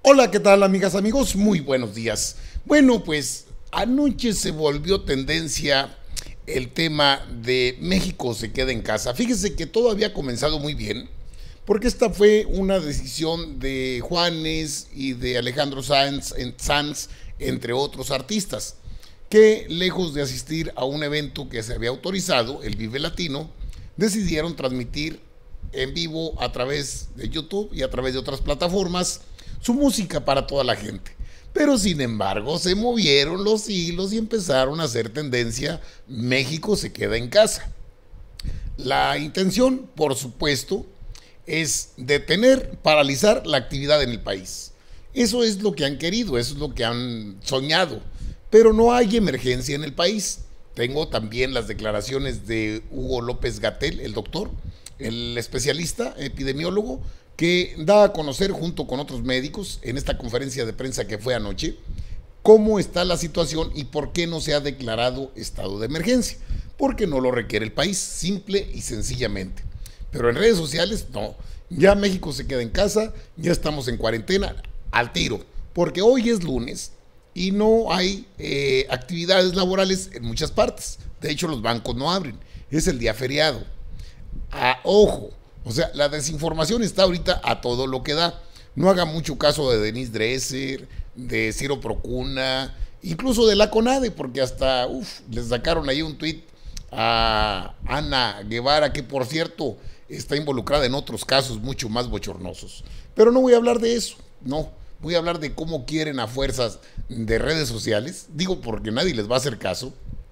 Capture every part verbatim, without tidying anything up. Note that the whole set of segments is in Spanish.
Hola, ¿qué tal, amigas, amigos? Muy buenos días. Bueno, pues anoche se volvió tendencia el tema de México se queda en casa. Fíjese que todo había comenzado muy bien, porque esta fue una decisión de Juanes y de Alejandro Sanz, Sanz, entre otros artistas, que lejos de asistir a un evento que se había autorizado, el Vive Latino, decidieron transmitir en vivo a través de YouTube y a través de otras plataformas su música para toda la gente. Pero sin embargo se movieron los hilos y empezaron a hacer tendencia: México se queda en casa. La intención, por supuesto, es detener, paralizar la actividad en el país. Eso es lo que han querido, eso es lo que han soñado, pero no hay emergencia en el país. Tengo también las declaraciones de Hugo López-Gatell, el doctor, el especialista epidemiólogo, que da a conocer junto con otros médicos en esta conferencia de prensa que fue anoche cómo está la situación y por qué no se ha declarado estado de emergencia. Porque no lo requiere el país, simple y sencillamente. Pero en redes sociales, no. Ya México se queda en casa, ya estamos en cuarentena, al tiro. Porque hoy es lunes y no hay eh, actividades laborales en muchas partes. De hecho, los bancos no abren. Es el día feriado. Ah, ojo. O sea, la desinformación está ahorita a todo lo que da. No haga mucho caso de Denise Dresser, de Ciro Procuna, incluso de la CONADE, porque hasta uf, les sacaron ahí un tuit a Ana Guevara, que por cierto está involucrada en otros casos mucho más bochornosos. Pero no voy a hablar de eso, no. Voy a hablar de cómo quieren a fuerzas de redes sociales, digo porque nadie les va a hacer caso,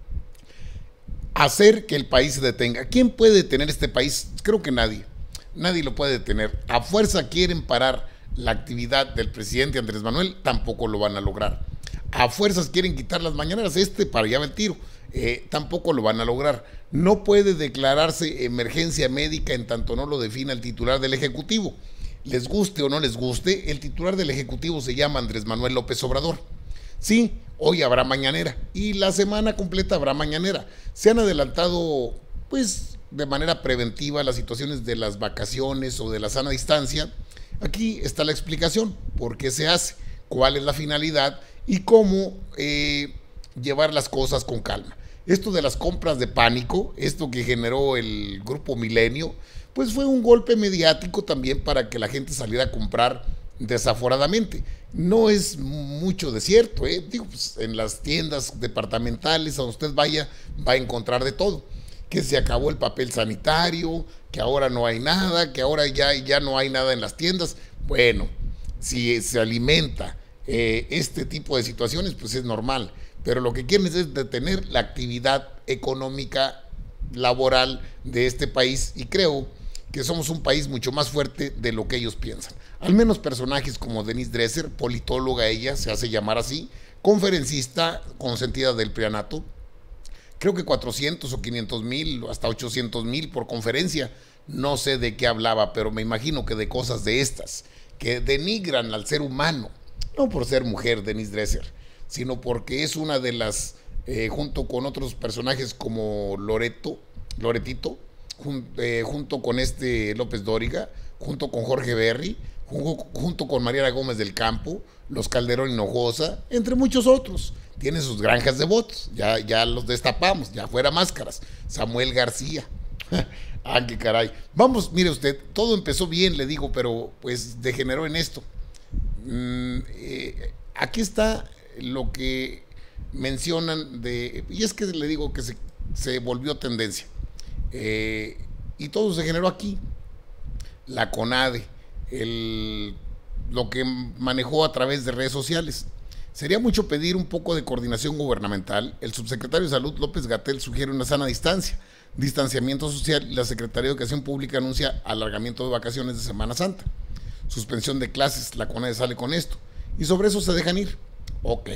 hacer que el país se detenga. ¿Quién puede detener este país? Creo que nadie. Nadie lo puede detener. A fuerza quieren parar la actividad del presidente Andrés Manuel, tampoco lo van a lograr. A fuerzas quieren quitar las mañaneras, este para allá va el tiro, eh, tampoco lo van a lograr. No puede declararse emergencia médica en tanto no lo defina el titular del Ejecutivo. Les guste o no les guste, el titular del Ejecutivo se llama Andrés Manuel López Obrador. Sí, hoy habrá mañanera y la semana completa habrá mañanera. Se han adelantado, pues, de manera preventiva las situaciones de las vacaciones o de la sana distancia. Aquí está la explicación, por qué se hace, cuál es la finalidad y cómo eh, llevar las cosas con calma. Esto de las compras de pánico, esto que generó el Grupo Milenio, pues fue un golpe mediático también para que la gente saliera a comprar desaforadamente. No es mucho de cierto, ¿eh? Digo, pues, en las tiendas departamentales, a donde usted vaya, va a encontrar de todo. Que se acabó el papel sanitario, que ahora no hay nada, que ahora ya, ya no hay nada en las tiendas. Bueno, si se alimenta eh, este tipo de situaciones, pues es normal. Pero lo que quieren es detener la actividad económica, laboral de este país, y creo que somos un país mucho más fuerte de lo que ellos piensan. Al menos personajes como Denise Dresser, politóloga ella, se hace llamar así, conferencista consentida del Prianato, creo que cuatrocientos o quinientos mil, hasta ochocientos mil por conferencia. No sé de qué hablaba, pero me imagino que de cosas de estas, que denigran al ser humano, no por ser mujer, Denise Dresser, sino porque es una de las, eh, junto con otros personajes como Loreto, Loretito, jun, eh, junto con este López Dóriga, junto con Jorge Berry, junto, junto con Mariana Gómez del Campo, los Calderón Hinojosa, entre muchos otros. Tiene sus granjas de votos, ya, ya los destapamos, ya fuera máscaras. Samuel García, ah, qué caray. Vamos, mire usted, todo empezó bien, le digo, pero pues degeneró en esto. Mm, eh, aquí está lo que mencionan de, y es que le digo que se, se volvió tendencia, eh, y todo se generó aquí. La CONADE, el, lo que manejó a través de redes sociales. Sería mucho pedir un poco de coordinación gubernamental. El subsecretario de Salud, López-Gatell, sugiere una sana distancia, distanciamiento social, y la Secretaría de Educación Pública anuncia alargamiento de vacaciones de Semana Santa, suspensión de clases, la CONADE sale con esto, y sobre eso se dejan ir. Ok.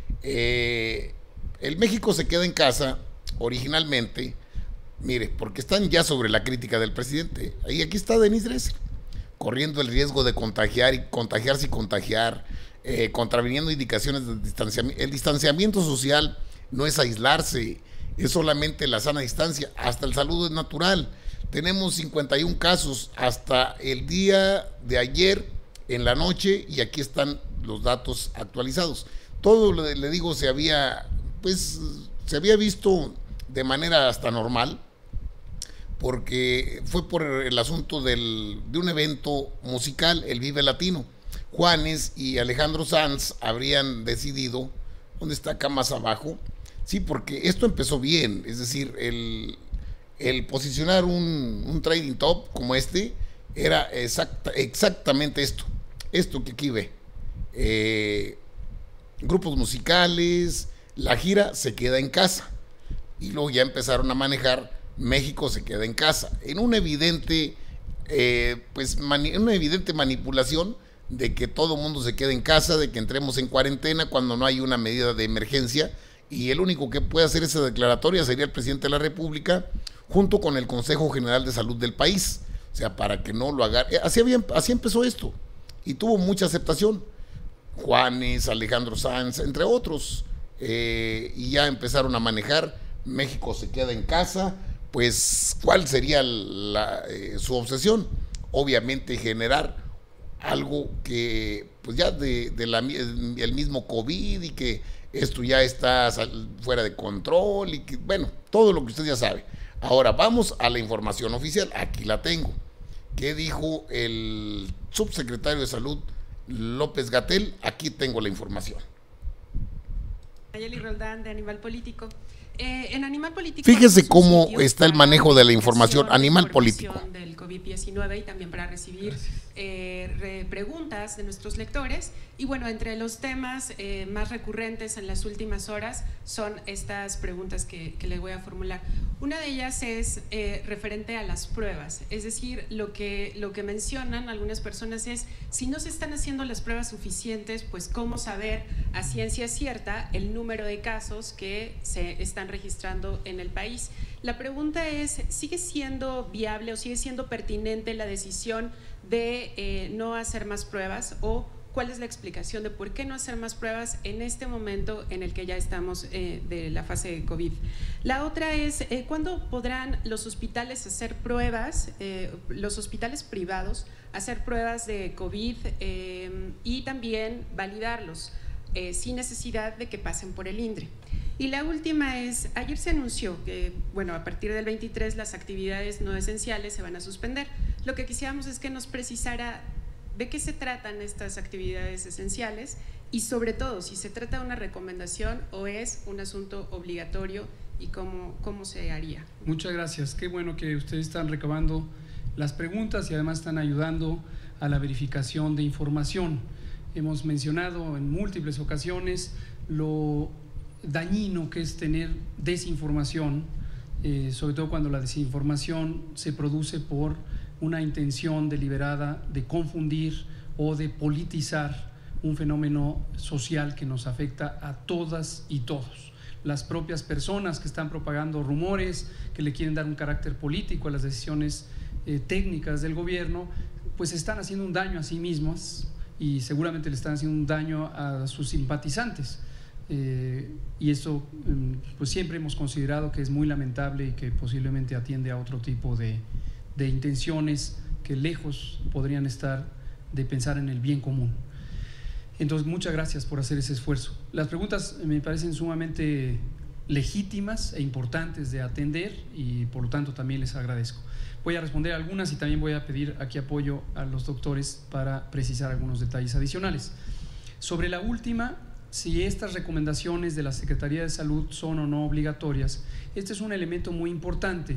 Eh, el México se queda en casa, originalmente, mire, porque están ya sobre la crítica del presidente. Ahí aquí está Denise Dresser, corriendo el riesgo de contagiar y contagiarse y contagiar, eh, contraviniendo indicaciones de distanciamiento. El distanciamiento social no es aislarse, es solamente la sana distancia. Hasta el saludo es natural. Tenemos cincuenta y uno casos hasta el día de ayer en la noche, y aquí están los datos actualizados. Todo, le, le digo, se había, pues, se había visto de manera hasta normal, porque fue por el asunto del, de un evento musical, el Vive Latino. Juanes y Alejandro Sanz habrían decidido, ¿dónde está acá más abajo? Sí, porque esto empezó bien, es decir, el, el posicionar un, un trading top como este era exacta, exactamente esto, esto que aquí ve. Eh, grupos musicales, la gira se queda en casa, y luego ya empezaron a manejar México se queda en casa, en una evidente, eh, pues, mani una evidente manipulación de que todo el mundo se quede en casa, de que entremos en cuarentena cuando no hay una medida de emergencia, y el único que puede hacer esa declaratoria sería el presidente de la República, junto con el Consejo General de Salud del país, o sea, para que no lo haga. Así, había, así empezó esto, y tuvo mucha aceptación. Juanes, Alejandro Sanz, entre otros, eh, y ya empezaron a manejar, México se queda en casa. Pues, ¿cuál sería la, eh, su obsesión? Obviamente generar algo que, pues ya de, de la, el mismo COVID, y que esto ya está fuera de control, y que, bueno, todo lo que usted ya sabe. Ahora, vamos a la información oficial, aquí la tengo. ¿Qué dijo el subsecretario de Salud, López-Gatell? Aquí tengo la información. Nayeli Roldán, de Animal Político. Eh, en Animal Político, fíjese cómo está el manejo de la información. Animal Político del COVID diecinueve, y también para recibir eh, re, preguntas de nuestros lectores. Y bueno, entre los temas eh, más recurrentes en las últimas horas son estas preguntas que, que les voy a formular. Una de ellas es eh, referente a las pruebas, es decir, lo que, lo que mencionan algunas personas es, si no se están haciendo las pruebas suficientes, pues cómo saber a ciencia cierta el número de casos que se están registrando en el país. La pregunta es, ¿sigue siendo viable o sigue siendo pertinente la decisión de eh, no hacer más pruebas, o cuál es la explicación de por qué no hacer más pruebas en este momento en el que ya estamos eh, de la fase de COVID? La otra es, eh, ¿cuándo podrán los hospitales hacer pruebas, eh, los hospitales privados, hacer pruebas de COVID eh, y también validarlos eh, sin necesidad de que pasen por el INDRE? Y la última es, ayer se anunció que, bueno, a partir del veintitrés las actividades no esenciales se van a suspender. Lo que quisiéramos es que nos precisara de qué se tratan estas actividades esenciales, y sobre todo si se trata de una recomendación o es un asunto obligatorio, y cómo, cómo se haría. Muchas gracias, qué bueno que ustedes están recabando las preguntas y además están ayudando a la verificación de información. Hemos mencionado en múltiples ocasiones lo dañino que es tener desinformación, eh, sobre todo cuando la desinformación se produce por una intención deliberada de confundir o de politizar un fenómeno social que nos afecta a todas y todos. Las propias personas que están propagando rumores, que le quieren dar un carácter político a las decisiones eh, técnicas del gobierno, pues están haciendo un daño a sí mismas, y seguramente le están haciendo un daño a sus simpatizantes. Eh, y eso pues siempre hemos considerado que es muy lamentable y que posiblemente atiende a otro tipo de, de intenciones que lejos podrían estar de pensar en el bien común. Entonces, muchas gracias por hacer ese esfuerzo. Las preguntas me parecen sumamente legítimas e importantes de atender, y por lo tanto también les agradezco. Voy a responder algunas y también voy a pedir aquí apoyo a los doctores para precisar algunos detalles adicionales. Sobre la última, si estas recomendaciones de la Secretaría de Salud son o no obligatorias, este es un elemento muy importante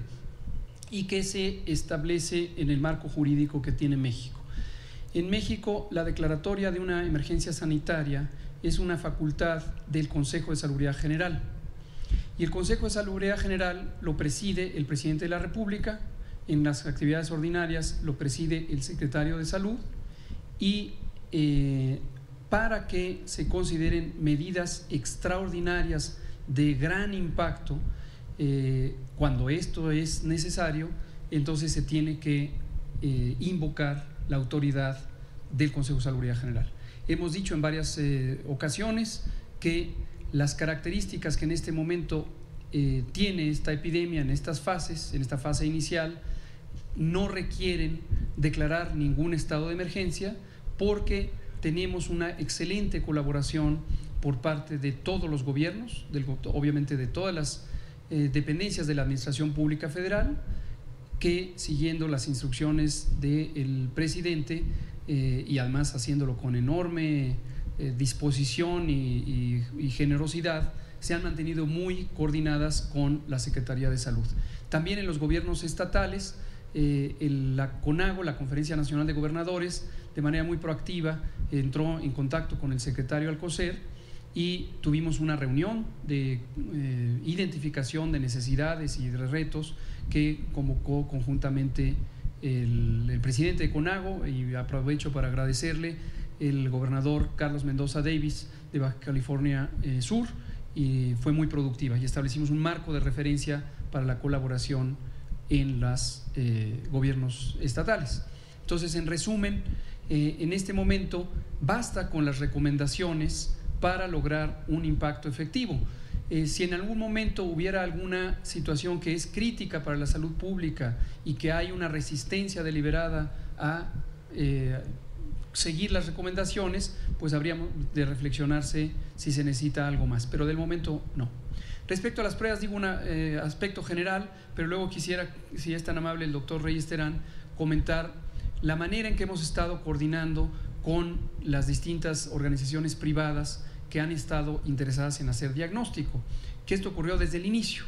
y que se establece en el marco jurídico que tiene México. En México, la declaratoria de una emergencia sanitaria es una facultad del Consejo de Salubridad General, y el Consejo de Salubridad General lo preside el Presidente de la República. En las actividades ordinarias lo preside el Secretario de Salud, y eh, para que se consideren medidas extraordinarias de gran impacto, eh, cuando esto es necesario, entonces se tiene que eh, invocar la autoridad del Consejo de Salubridad General. Hemos dicho en varias eh, ocasiones que las características que en este momento eh, tiene esta epidemia, en estas fases, en esta fase inicial, no requieren declarar ningún estado de emergencia, porque tenemos una excelente colaboración por parte de todos los gobiernos, del, obviamente de todas las eh, dependencias de la Administración Pública Federal, que siguiendo las instrucciones del presidente eh, y además haciéndolo con enorme eh, disposición y, y, y generosidad, se han mantenido muy coordinadas con la Secretaría de Salud. También en los gobiernos estatales, eh, el, la CONAGO, la Conferencia Nacional de Gobernadores, de manera muy proactiva entró en contacto con el secretario Alcocer y tuvimos una reunión de eh, identificación de necesidades y de retos que convocó conjuntamente el, el presidente de CONAGO, y aprovecho para agradecerle, el gobernador Carlos Mendoza Davis de Baja California eh, Sur, y fue muy productiva y establecimos un marco de referencia para la colaboración en los eh, gobiernos estatales. Entonces, en resumen, eh, en este momento basta con las recomendaciones para lograr un impacto efectivo. Eh, si en algún momento hubiera alguna situación que es crítica para la salud pública y que hay una resistencia deliberada a eh, seguir las recomendaciones, pues habríamos de reflexionarse si se necesita algo más, pero del momento no. Respecto a las pruebas, digo un eh, aspecto general, pero luego quisiera, si es tan amable el doctor Reyes Terán, comentar la manera en que hemos estado coordinando con las distintas organizaciones privadas que han estado interesadas en hacer diagnóstico, que esto ocurrió desde el inicio.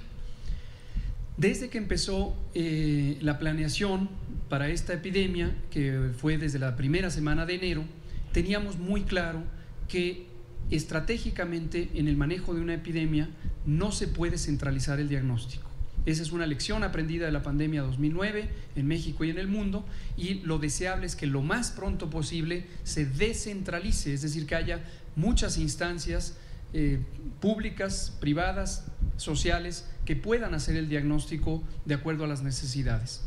Desde que empezó eh, la planeación para esta epidemia, que fue desde la primera semana de enero, teníamos muy claro que estratégicamente en el manejo de una epidemia no se puede centralizar el diagnóstico. Esa es una lección aprendida de la pandemia dos mil nueve en México y en el mundo, y lo deseable es que lo más pronto posible se descentralice, es decir, que haya muchas instancias eh, públicas, privadas, sociales, que puedan hacer el diagnóstico de acuerdo a las necesidades.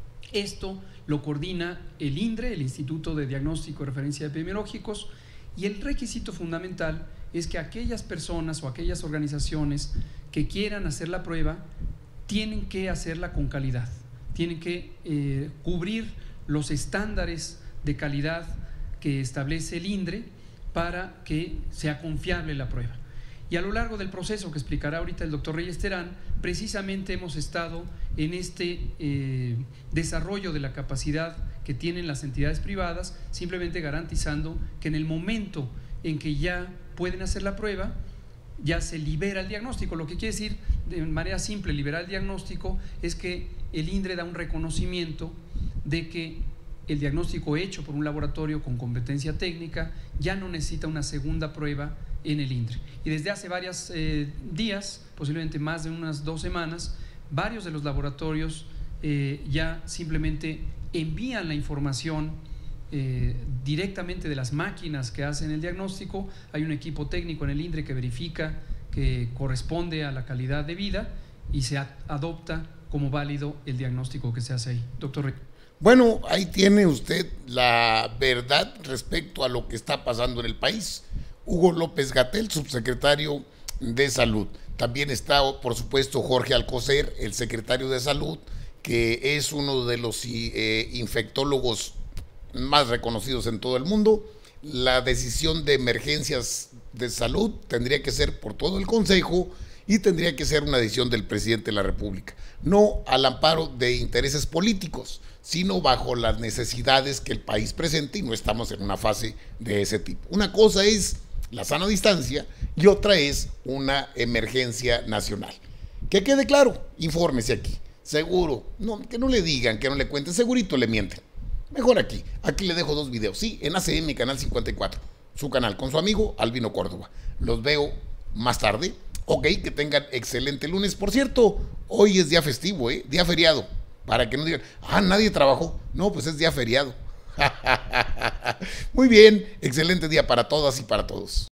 Esto lo coordina el INDRE, el Instituto de Diagnóstico y Referencia Epidemiológicos, y el requisito fundamental es que aquellas personas o aquellas organizaciones que quieran hacer la prueba tienen que hacerla con calidad, tienen que eh, cubrir los estándares de calidad que establece el INDRE para que sea confiable la prueba. Y a lo largo del proceso que explicará ahorita el doctor Reyes Terán, precisamente hemos estado en este eh, desarrollo de la capacidad que tienen las entidades privadas, simplemente garantizando que en el momento en que ya pueden hacer la prueba, ya se libera el diagnóstico. Lo que quiere decir, de manera simple, liberar el diagnóstico es que el INDRE da un reconocimiento de que el diagnóstico hecho por un laboratorio con competencia técnica ya no necesita una segunda prueba en el INDRE. Y desde hace varios eh, días, posiblemente más de unas dos semanas, varios de los laboratorios eh, ya simplemente envían la información eh, directamente de las máquinas que hacen el diagnóstico. Hay un equipo técnico en el INDRE que verifica que corresponde a la calidad de vida y se adopta como válido el diagnóstico que se hace ahí. Doctor Rey. Bueno, ahí tiene usted la verdad respecto a lo que está pasando en el país. Hugo López-Gatell, subsecretario de Salud. También está, por supuesto, Jorge Alcocer, el secretario de Salud, que es uno de los eh, infectólogos más reconocidos en todo el mundo. La decisión de emergencias de salud tendría que ser por todo el Consejo y tendría que ser una decisión del presidente de la República, no al amparo de intereses políticos, sino bajo las necesidades que el país presenta, y no estamos en una fase de ese tipo. Una cosa es la sana distancia y otra es una emergencia nacional. Que quede claro, infórmese aquí, seguro, no, que no le digan, que no le cuenten, segurito le mienten. Mejor aquí, aquí le dejo dos videos, sí, en A C M, canal cincuenta y cuatro, su canal, con su amigo Albino Córdoba. Los veo más tarde. Ok, que tengan excelente lunes. Por cierto, hoy es día festivo, ¿eh? Día feriado, para que no digan, ah, nadie trabajó. No, pues es día feriado. Muy bien, excelente día para todas y para todos.